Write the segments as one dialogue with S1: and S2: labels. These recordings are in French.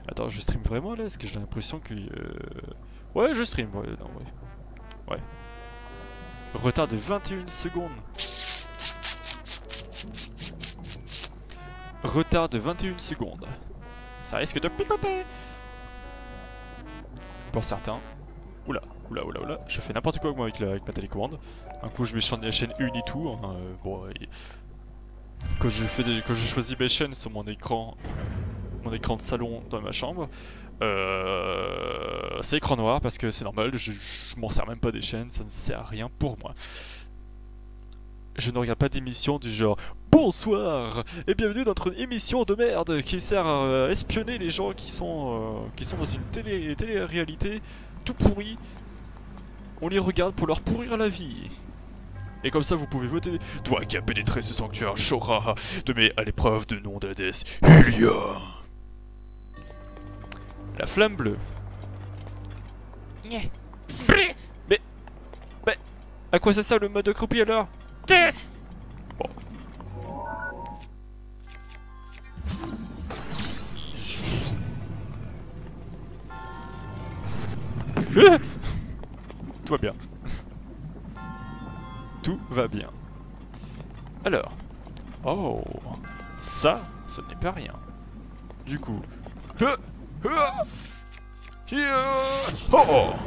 S1: Attends, je stream vraiment là? Est-ce que j'ai l'impression que... Ouais, je stream, ouais, non, ouais. Ouais. Retard de 21 secondes. Retard de 21 secondes. Ça risque de picoter. Pour certains. Oula, oula, oula, oula. Je fais n'importe quoi moi avec ma télécommande. Un coup je mets la chaîne 1 et tout. Hein, bon, quand je choisis mes chaînes sur mon écran de salon dans ma chambre, c'est écran noir parce que c'est normal, je m'en sers même pas des chaînes, ça ne sert à rien pour moi. Je ne regarde pas d'émissions du genre bonsoir et bienvenue dans notre émission de merde qui sert à espionner les gens qui sont dans une télé-réalité tout pourri. On les regarde pour leur pourrir la vie. Et comme ça vous pouvez voter. Toi qui as pénétré ce sanctuaire Shora, te mets à l'épreuve de nom de la déesse Hylia. La flamme bleue. Mais... Mais... À quoi ça sert le mode accroupi alors? Bon. Tout va bien. Tout va bien. Alors. Oh. Ça, ce n'est pas rien. Du coup... Oh.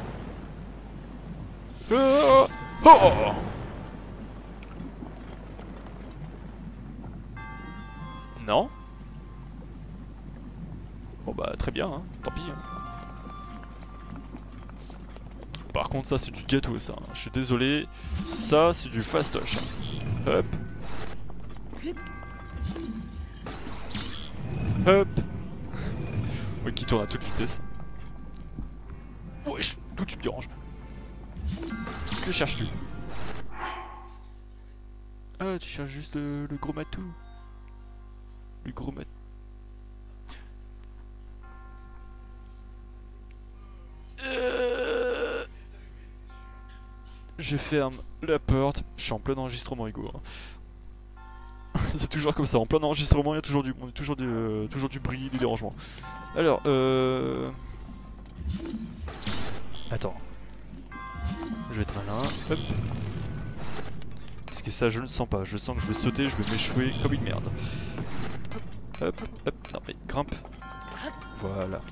S1: Oh. Non. Bon bah très bien, hein. Tant pis. Hein. Par contre ça c'est du gâteau ça. Hein. Je suis désolé. Ça c'est du fastoche. Hop. Hop. Ouais, qui tourne à toute vitesse. Wesh, d'où tu me déranges? Que cherches-tu? Ah, tu cherches juste le gros matou. Le gros matou. Je ferme la porte. Je suis en plein enregistrement, Hugo. C'est toujours comme ça, en plein enregistrement, il y a toujours toujours du bruit, du dérangement. Alors, attends. Je vais être malin. Hop. Parce que ça, je ne sens pas. Je sens que je vais sauter, je vais m'échouer comme une merde. Hop, hop. Non, mais grimpe. Voilà.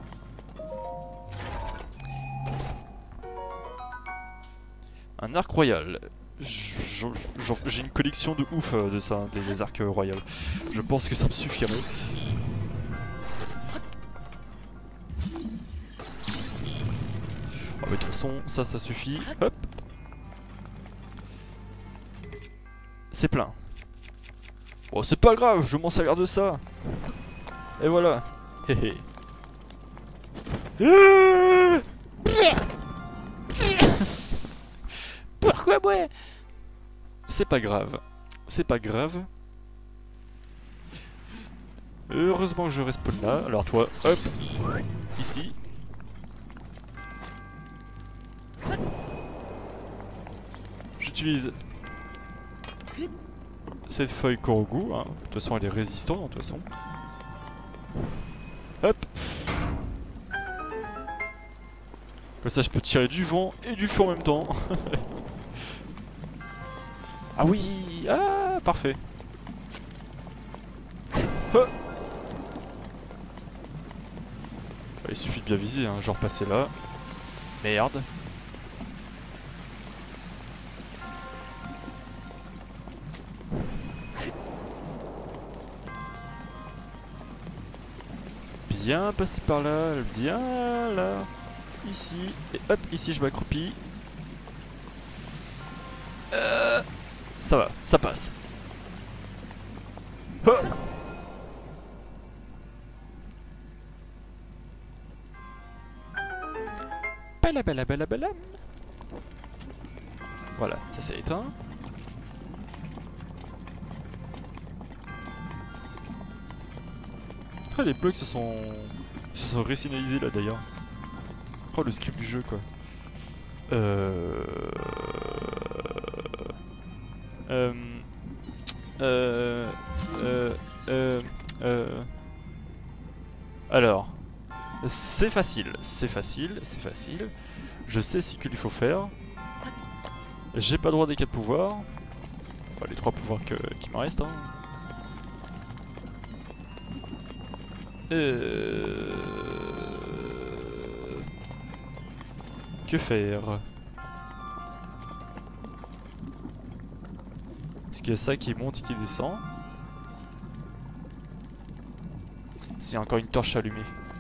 S1: Un arc royal. J'ai une collection de ouf de ça, des arcs royaux. Je pense que ça me suffirait. Oh, mais de toute façon, ça suffit. Hop. C'est plein. Oh, c'est pas grave, je m'en servir de ça. Et voilà. Héhé. Pourquoi moi? C'est pas grave. C'est pas grave. Heureusement que je respawn là. Alors toi, hop. Ici. J'utilise cette feuille Korogu. Hein. De toute façon, elle est résistante, de toute façon. Hop. Comme ça, je peux tirer du vent et du feu en même temps. Ah oui. Ah, parfait. Oh. Il suffit de bien viser, hein. Genre passer là. Merde. Bien passer par là, bien là. Ici, et hop, ici je m'accroupis. Ça va, ça passe. Oh. Balabalabalabala. Voilà, ça s'est éteint. Ah, les blocs se sont résignalisés là d'ailleurs. Oh, le script du jeu quoi. Alors, C'est facile, c'est facile, c'est facile. Je sais ce qu'il faut faire. J'ai pas droit des 4 pouvoirs. Enfin, les 3 pouvoirs qui me restent. Hein. Que faire? Est-ce qu'il y a ça qui monte et qui descend? C'est encore une torche allumée.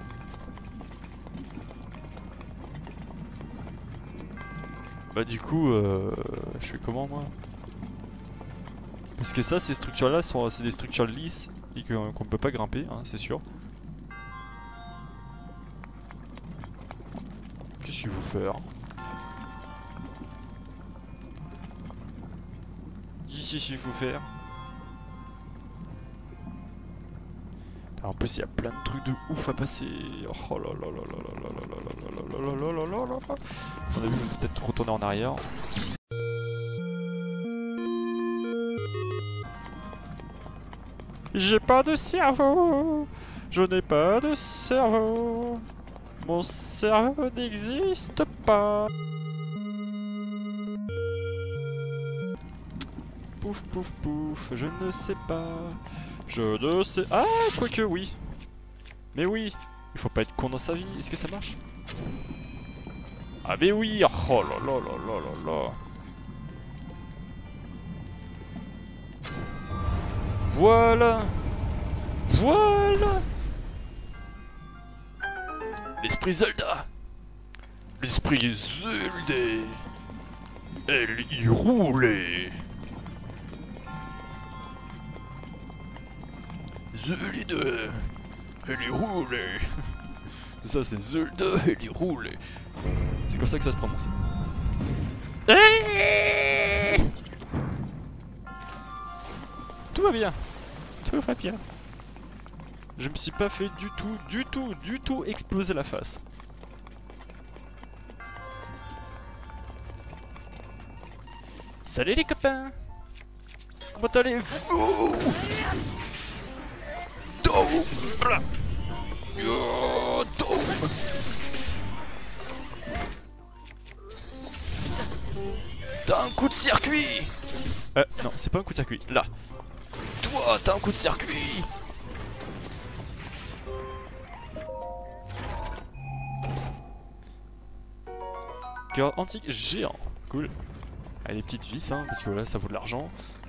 S1: Bah du coup, je fais comment moi? Parce que ça, ces structures-là, c'est des structures lisses et qu'on peut pas grimper, hein, c'est sûr. Qu'est-ce qu'il faut faire? Qu'est-ce qu'il faut faire? En plus, il y a plein de trucs de ouf à passer. Oh là là là là là là là là là là là là là là. On a vu, peut-être retourner en arrière. J'ai pas de cerveau. Je n'ai pas de cerveau. Mon cerveau n'existe pas. Pouf pouf pouf, je ne sais pas. Je ne sais... Ah, quoique oui. Mais oui, il faut pas être con dans sa vie. Est-ce que ça marche? Ah mais oui. Oh là là là là là là. Voilà. Voilà. L'esprit Zelda. L'esprit Zelda. Elle y roulait. Zelda, elle y roulait. Ça c'est Zelda, elle y roulait. C'est comme ça que ça se prononce. Tout va bien. Tout va bien. Je me suis pas fait du tout exploser la face. Salut les copains. Comment allez-vous? T'as un coup de circuit. Non, c'est pas un coup de circuit. Là. Toi, t'as un coup de circuit. Cœur antique géant. Cool. Allez, des petites vis, hein, parce que là, ça vaut de l'argent.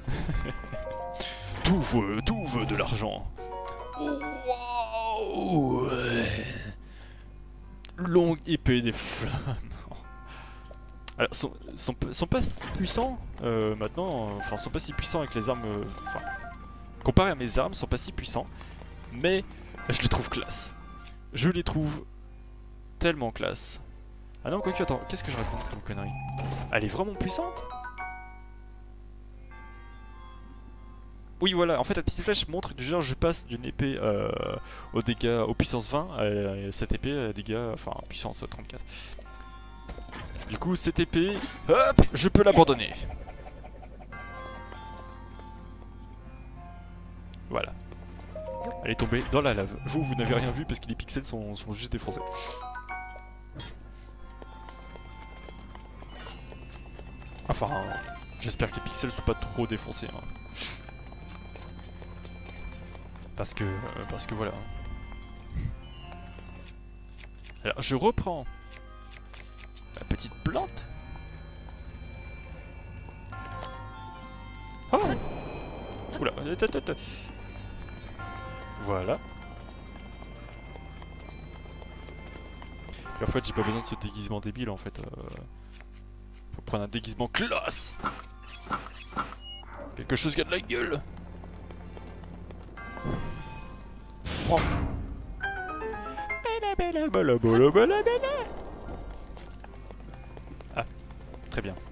S1: Tout veut de l'argent. Wow. Longue épée des flammes. Alors, sont pas si puissants maintenant. Enfin, sont pas si puissants avec les armes. Enfin, comparé à mes armes, sont pas si puissants. Mais je les trouve classe. Je les trouve tellement classe. Ah non, quoique, attends, qu'est-ce que je raconte comme connerie? Elle est vraiment puissante? Oui, voilà, en fait la petite flèche montre du genre je passe d'une épée aux dégâts aux puissance 20 à cette épée à dégâts, enfin puissance 34. Du coup cette épée, hop, je peux l'abandonner. Voilà. Elle est tombée dans la lave. Vous n'avez rien vu parce que les pixels sont juste défoncés. Enfin, j'espère que les pixels sont pas trop défoncés. Hein. Parce que voilà. Alors je reprends ma petite plante. Oh. Oula. Voilà. Et en fait j'ai pas besoin de ce déguisement débile en fait. Faut prendre un déguisement classe. Quelque chose qui a de la gueule. Prends. Ah, très bien.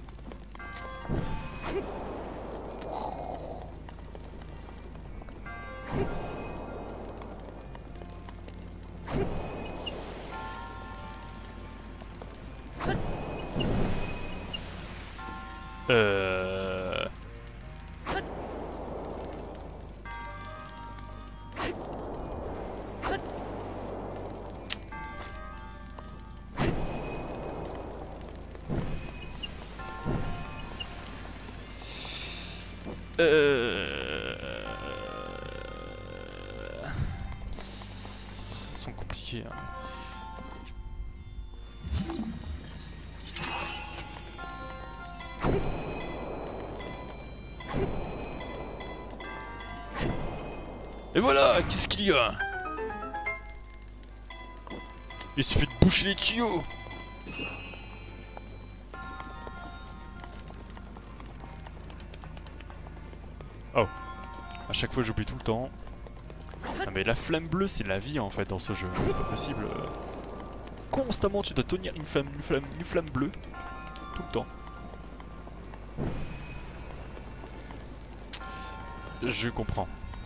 S1: Sont compliqués. Hein. Et voilà, qu'est-ce qu'il y a? Il suffit de boucher les tuyaux. Oh, à chaque fois j'oublie tout le temps. Ah mais la flamme bleue c'est la vie en fait dans ce jeu, c'est pas possible. Constamment tu dois tenir une flamme bleue. Tout le temps. Je comprends.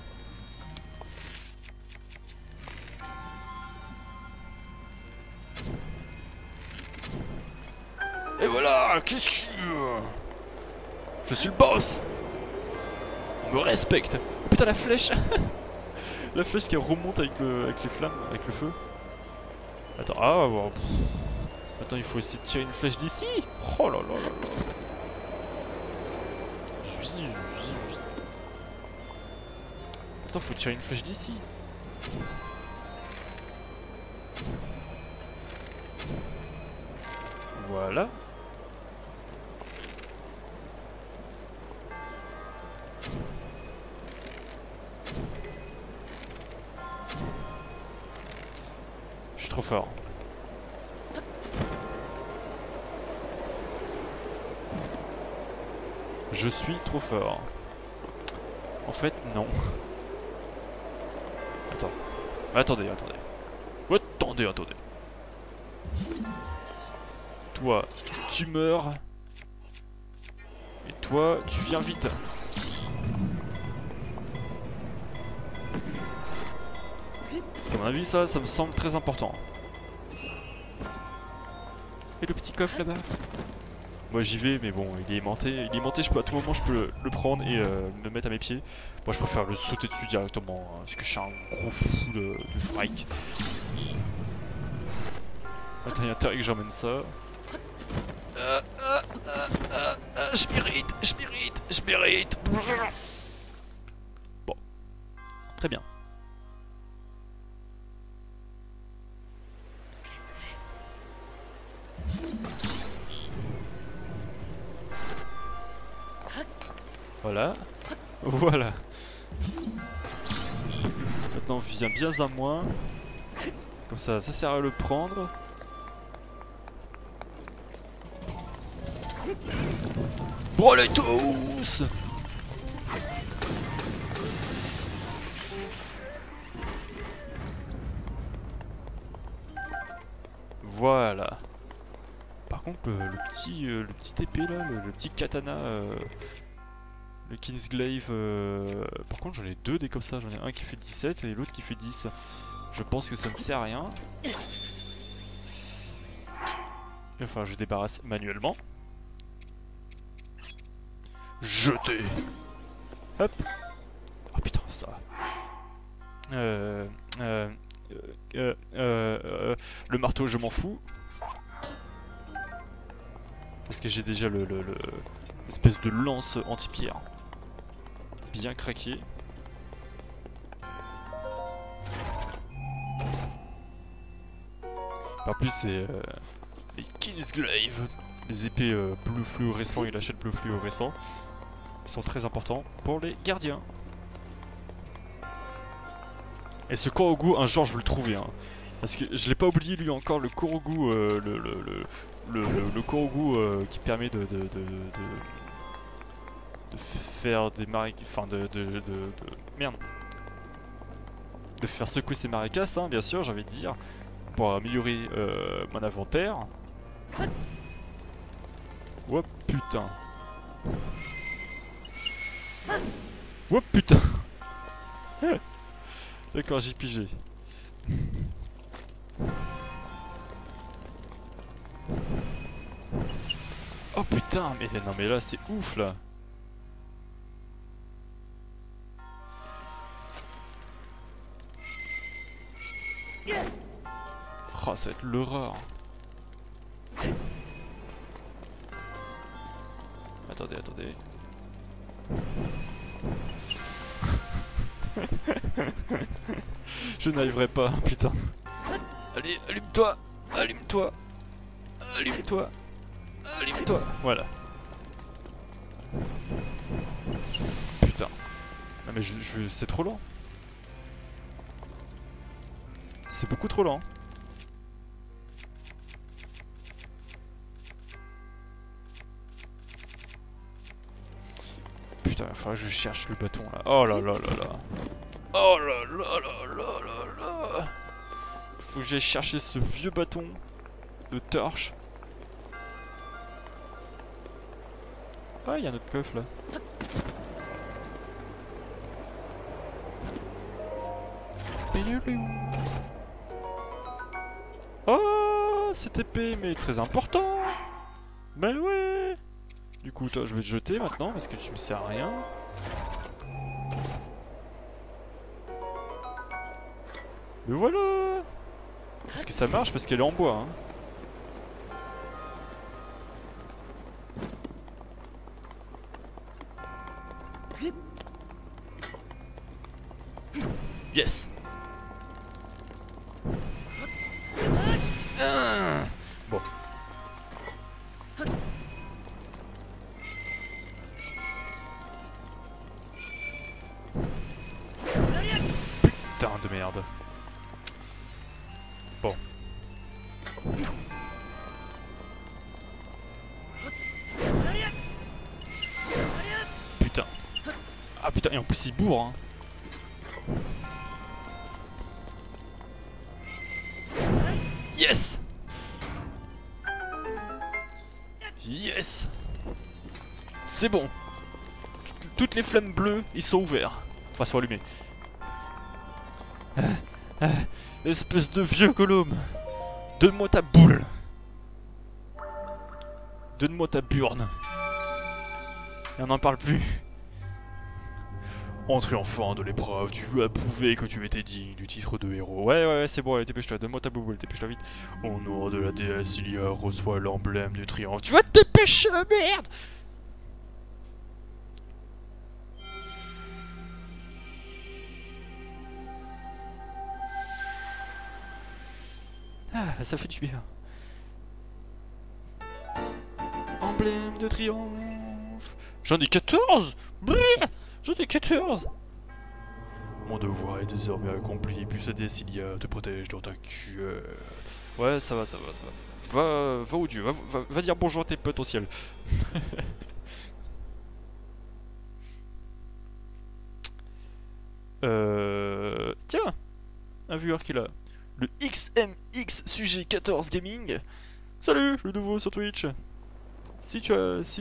S1: Et voilà, qu'est-ce que... Je suis le boss. On me respecte. Oh, putain la flèche. La flèche qui remonte avec les flammes, avec le feu. Attends, ah bon. Attends, il faut essayer de tirer une flèche d'ici. Oh là là là là. Attends, faut tirer une flèche d'ici. Voilà. Je suis trop fort. Je suis trop fort. En fait, non. Attends. Attendez. Attendez. Toi, tu meurs. Et toi, tu viens vite. Parce qu'à mon avis, ça me semble très important. Et le petit coffre là-bas. Moi j'y vais, mais bon, il est aimanté. Il est aimanté, à tout moment je peux le prendre et me mettre à mes pieds. Moi je préfère le sauter dessus directement, hein, parce que je suis un gros fou de fric. Attends, il y a intérêt que j'emmène ça. Je mérite. Bon, très bien. Voilà. Maintenant viens bien à moi. Comme ça sert à le prendre. Brûlez tous! Voilà. Par contre le petit épée là, le petit katana, le Kingsglaive, par contre j'en ai deux des comme ça, j'en ai un qui fait 17 et l'autre qui fait 10. Je pense que ça ne sert à rien. Enfin je débarrasse manuellement. Jeter. Hop. Oh putain ça. Le marteau je m'en fous. Parce que j'ai déjà l'espèce de lance anti-pierre. Bien craqué. En plus c'est les Kingsglaive. Les épées bleu fluorescent et la chaîne bleu fluorescent. Ils sont très importants pour les gardiens. Et ce Korogu, un jour je veux le trouver. Hein. Parce que je l'ai pas oublié lui encore, le Korogu, le Korogu qui permet de faire des marécasses. Enfin merde. De faire secouer ces marécasses, hein, bien sûr, j'ai envie de dire. Pour améliorer mon inventaire. Oh putain. Oh putain. D'accord, j'ai pigé. Oh putain, mais non mais là c'est ouf là. Oh ça va être l'horreur. Attendez. Je n'arriverai pas, putain. Allez, allume-toi. Allume-toi. Allume-toi. Allume-toi. Voilà. Putain. Non mais c'est trop lent. C'est beaucoup trop lent. Putain, il va falloir que je cherche le bâton là. Oh là là là là. Oh là là là là là là. Faut que j'aille chercher ce vieux bâton de torche. Ah, il y a un autre coffre là. Oh, cette épée, mais très important. Ben ouais. Du coup, toi, je vais te jeter maintenant parce que tu me sers à rien. Mais voilà. Est-ce que ça marche parce qu'elle est en bois, hein. Yes. Bon. Putain de merde. Bon. Putain. Ah putain, et en plus il bourre, hein. Yes. Yes. C'est bon. Toutes les flammes bleues, ils sont ouverts. Enfin, sont allumés. Espèce de vieux Gollum. Donne-moi ta boule. Donne-moi ta burne. Et on n'en parle plus. En triomphant de l'épreuve, tu as prouvé que tu étais digne du titre de héros. Ouais, c'est bon, allez, dépêche-toi, donne-moi ta boule, dépêche-toi vite. Au nom de la déesse, Ilia reçoit l'emblème du triomphe. Tu vas te dépêcher, merde! Ah, ça fait du bien. Emblème de triomphe. J'en ai 14. J'en ai 14. Mon devoir est désormais accompli, puis cette déesse Ilia te protège dans ta cuillère. Ouais, ça va. Va au dieu, va dire bonjour à tes potes au ciel. Tiens, un viewer qui est là. Le XMX Sujet 14 Gaming. Salut, le nouveau sur Twitch. Si tu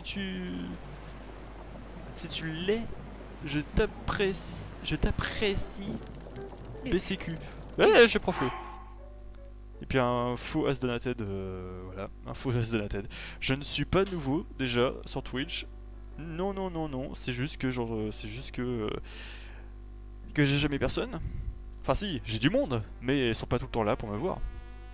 S1: l'es, je t'apprécie. BCQ. Ouais, j'ai profé. Et puis un faux as donated, voilà, un faux as donated. Je ne suis pas nouveau déjà sur Twitch. Non, c'est juste que que j'ai jamais personne. Enfin si, j'ai du monde, mais ils sont pas tout le temps là pour me voir.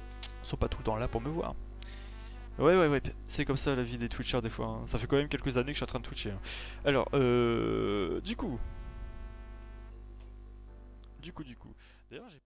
S1: Ouais, c'est comme ça la vie des Twitchers des fois, hein. Ça fait quand même quelques années que je suis en train de Twitcher, hein. Alors, du coup. D'ailleurs, j'ai